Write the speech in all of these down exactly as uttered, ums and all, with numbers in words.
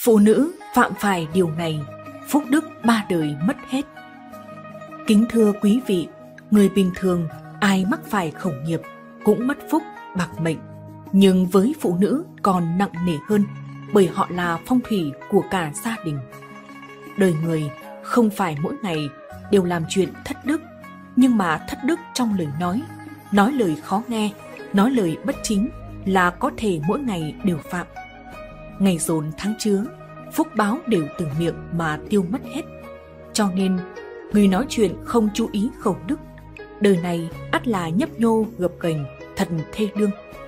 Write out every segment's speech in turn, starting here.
Phụ nữ phạm phải điều này, phúc đức ba đời mất hết. Kính thưa quý vị, người bình thường ai mắc phải khẩu nghiệp cũng mất phúc bạc mệnh. Nhưng với phụ nữ còn nặng nề hơn, bởi họ là phong thủy của cả gia đình. Đời người không phải mỗi ngày đều làm chuyện thất đức, nhưng mà thất đức trong lời nói, nói lời khó nghe, nói lời bất chính là có thể mỗi ngày đều phạm. Ngày dồn tháng chứa, phúc báo đều từ miệng mà tiêu mất hết. Cho nên, người nói chuyện không chú ý khẩu đức, đời này ắt là nhấp nhô gập ghềnh, thật thê lương.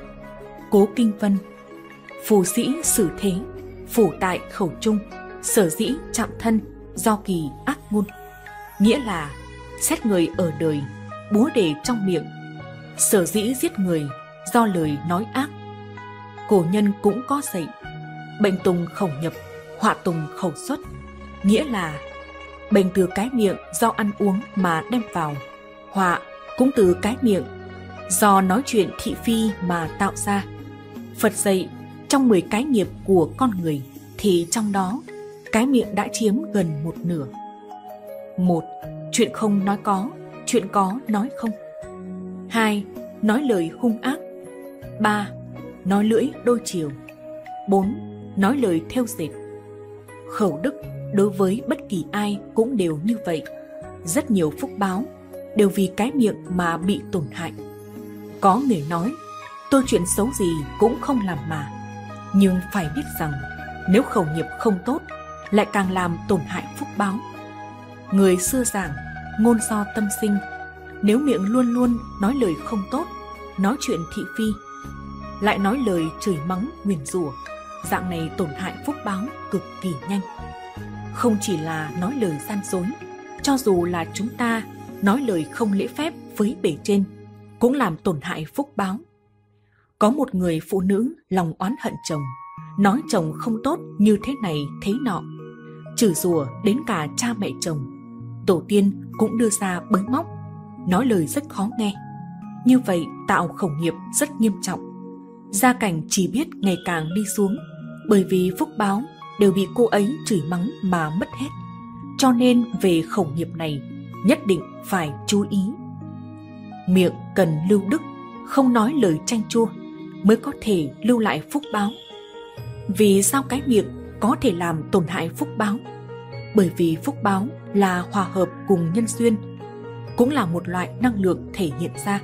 Cố Kinh Vân: phù sĩ xử thế, phủ tại khẩu trung, sở dĩ chạm thân, do kỳ ác ngôn. Nghĩa là xét người ở đời, búa để trong miệng, sở dĩ giết người do lời nói ác. Cổ nhân cũng có dạy: bệnh tùng khẩu nhập, họa tùng khẩu xuất. Nghĩa là bệnh từ cái miệng do ăn uống mà đem vào, họa cũng từ cái miệng do nói chuyện thị phi mà tạo ra. Phật dạy trong mười cái nghiệp của con người thì trong đó cái miệng đã chiếm gần một nửa. Một, chuyện không nói có, chuyện có nói không. Hai, nói lời hung ác. Ba, nói lưỡi đôi chiều. Bốn, nói lời thêu dệt. Khẩu đức đối với bất kỳ ai cũng đều như vậy. Rất nhiều phúc báo đều vì cái miệng mà bị tổn hại. Có người nói, tôi chuyện xấu gì cũng không làm mà. Nhưng phải biết rằng, nếu khẩu nghiệp không tốt, lại càng làm tổn hại phúc báo. Người xưa giảng, ngôn do tâm sinh. Nếu miệng luôn luôn nói lời không tốt, nói chuyện thị phi, lại nói lời chửi mắng nguyền rủa, dạng này tổn hại phúc báo cực kỳ nhanh. Không chỉ là nói lời gian dối, cho dù là chúng ta nói lời không lễ phép với bề trên, cũng làm tổn hại phúc báo. Có một người phụ nữ lòng oán hận chồng, nói chồng không tốt như thế này thế nọ, chửi rủa đến cả cha mẹ chồng. Tổ tiên cũng đưa ra bới móc, nói lời rất khó nghe. Như vậy tạo khẩu nghiệp rất nghiêm trọng. Gia cảnh chỉ biết ngày càng đi xuống, bởi vì phúc báo đều bị cô ấy chửi mắng mà mất hết. Cho nên về khẩu nghiệp này nhất định phải chú ý. Miệng cần lưu đức, không nói lời chanh chua mới có thể lưu lại phúc báo. Vì sao cái miệng có thể làm tổn hại phúc báo? Bởi vì phúc báo là hòa hợp cùng nhân duyên, cũng là một loại năng lượng thể hiện ra.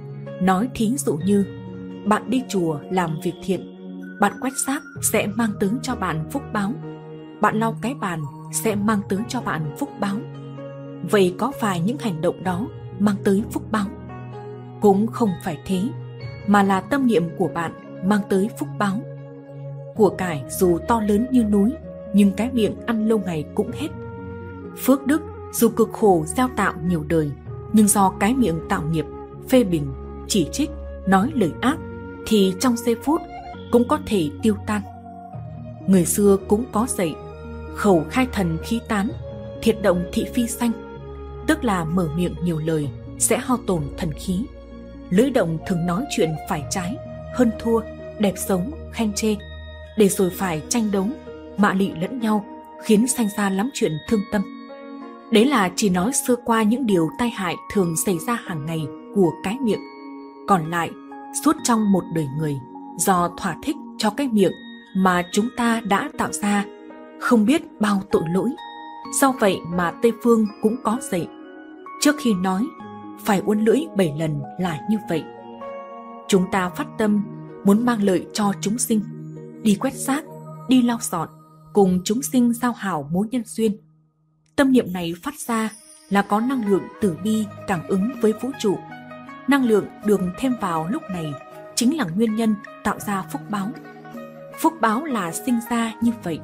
Nói thí dụ như, bạn đi chùa làm việc thiện, bạn quét rác sẽ mang tới cho bạn phúc báo, bạn lau cái bàn sẽ mang tới cho bạn phúc báo. Vậy có phải những hành động đó mang tới phúc báo? Cũng không phải thế, mà là tâm niệm của bạn mang tới phúc báo. Của cải dù to lớn như núi, nhưng cái miệng ăn lâu ngày cũng hết. Phước đức dù cực khổ gieo tạo nhiều đời, nhưng do cái miệng tạo nghiệp, phê bình, chỉ trích, nói lời ác, thì trong giây phút cũng có thể tiêu tan. Người xưa cũng có dạy, khẩu khai thần khí tán, thiệt động thị phi sanh. Tức là mở miệng nhiều lời sẽ hao tổn thần khí. Lưỡi động thường nói chuyện phải trái, hơn thua, đẹp xấu, khen chê, để rồi phải tranh đấu, mạ lị lẫn nhau, khiến sanh ra lắm chuyện thương tâm. Đấy là chỉ nói sơ qua những điều tai hại thường xảy ra hàng ngày của cái miệng. Còn lại, suốt trong một đời người, do thỏa thích cho cái miệng mà chúng ta đã tạo ra không biết bao tội lỗi. Do vậy mà Tây Phương cũng có dạy, trước khi nói phải uốn lưỡi bảy lần là như vậy. Chúng ta phát tâm muốn mang lợi cho chúng sinh, đi quét rác, đi lau dọn, cùng chúng sinh giao hảo mối nhân duyên. Tâm niệm này phát ra là có năng lượng từ bi cảm ứng với vũ trụ. Năng lượng được thêm vào lúc này chính là nguyên nhân tạo ra phúc báo. Phúc báo là sinh ra như vậy.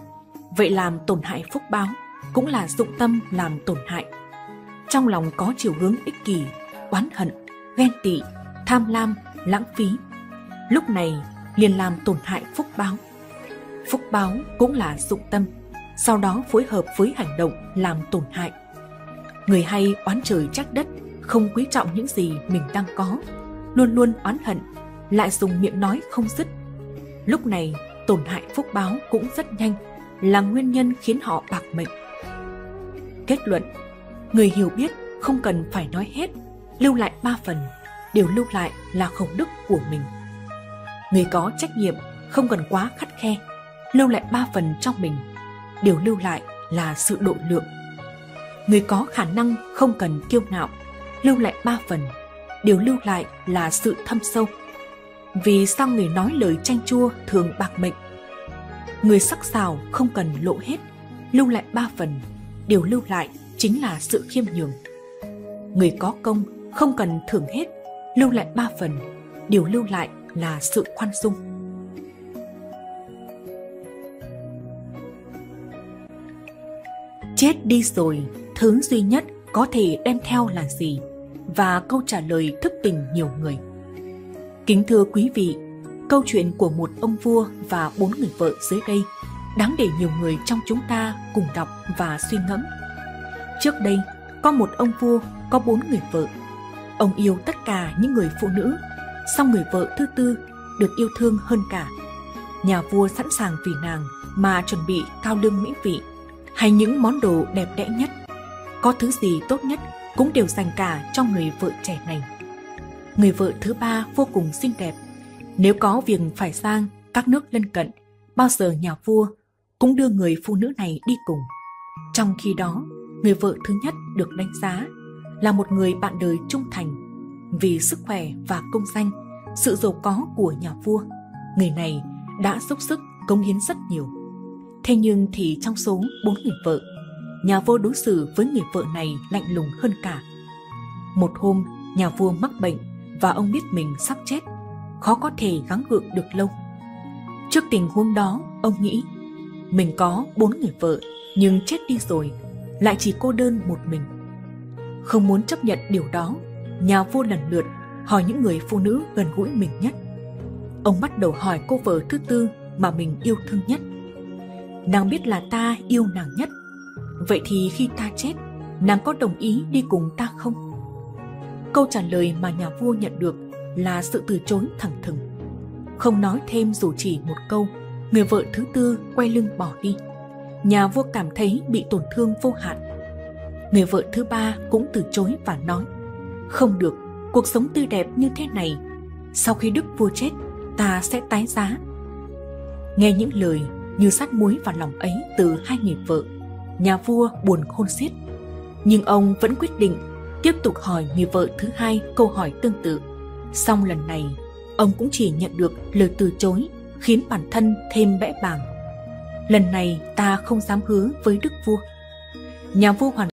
Vậy làm tổn hại phúc báo cũng là dụng tâm làm tổn hại. Trong lòng có chiều hướng ích kỷ, oán hận, ghen tị, tham lam, lãng phí, lúc này liền làm tổn hại phúc báo. Phúc báo cũng là dụng tâm, sau đó phối hợp với hành động làm tổn hại. Người hay oán trời trách đất, không quý trọng những gì mình đang có, luôn luôn oán hận, lại dùng miệng nói không dứt. Lúc này tổn hại phúc báo cũng rất nhanh, là nguyên nhân khiến họ bạc mệnh. Kết luận, người hiểu biết không cần phải nói hết, lưu lại ba phần, điều lưu lại là khẩu đức của mình. Người có trách nhiệm không cần quá khắt khe, lưu lại ba phần trong mình, điều lưu lại là sự độ lượng. Người có khả năng không cần kiêu ngạo, lưu lại ba phần, điều lưu lại là sự thâm sâu. Vì sao người nói lời chanh chua thường bạc mệnh? Người sắc sảo không cần lộ hết, lưu lại ba phần, điều lưu lại chính là sự khiêm nhường. Người có công không cần thưởng hết, lưu lại ba phần, điều lưu lại là sự khoan dung. Chết đi rồi, thứ duy nhất có thể đem theo là gì? Và câu trả lời thức tỉnh nhiều người. Kính thưa quý vị, câu chuyện của một ông vua và bốn người vợ dưới đây đáng để nhiều người trong chúng ta cùng đọc và suy ngẫm. Trước đây, có một ông vua có bốn người vợ. Ông yêu tất cả những người phụ nữ, song người vợ thứ tư được yêu thương hơn cả. Nhà vua sẵn sàng vì nàng mà chuẩn bị cao lương mỹ vị hay những món đồ đẹp đẽ nhất. Có thứ gì tốt nhất cũng đều dành cả cho người vợ trẻ này. Người vợ thứ ba vô cùng xinh đẹp. Nếu có việc phải sang các nước lân cận, bao giờ nhà vua cũng đưa người phụ nữ này đi cùng. Trong khi đó, người vợ thứ nhất được đánh giá là một người bạn đời trung thành. Vì sức khỏe và công danh, sự giàu có của nhà vua, người này đã dốc sức cống hiến rất nhiều. Thế nhưng thì trong số bốn người vợ, nhà vua đối xử với người vợ này lạnh lùng hơn cả. Một hôm, nhà vua mắc bệnh và ông biết mình sắp chết, khó có thể gắng gượng được lâu. Trước tình huống đó, ông nghĩ mình có bốn người vợ nhưng chết đi rồi, lại chỉ cô đơn một mình. Không muốn chấp nhận điều đó, nhà vua lần lượt hỏi những người phụ nữ gần gũi mình nhất. Ông bắt đầu hỏi cô vợ thứ tư mà mình yêu thương nhất. Nàng biết là ta yêu nàng nhất, vậy thì khi ta chết, nàng có đồng ý đi cùng ta không? Câu trả lời mà nhà vua nhận được là sự từ chối thẳng thừng. Không nói thêm dù chỉ một câu, người vợ thứ tư quay lưng bỏ đi. Nhà vua cảm thấy bị tổn thương vô hạn. Người vợ thứ ba cũng từ chối và nói: không được, cuộc sống tươi đẹp như thế này, sau khi đức vua chết, ta sẽ tái giá. Nghe những lời như sát muối vào lòng ấy từ hai người vợ, nhà vua buồn khôn xiết. Nhưng ông vẫn quyết định tiếp tục hỏi người vợ thứ hai câu hỏi tương tự. Song lần này, ông cũng chỉ nhận được lời từ chối, khiến bản thân thêm bẽ bàng. Lần này ta không dám hứa với đức vua. Nhà vua hoàn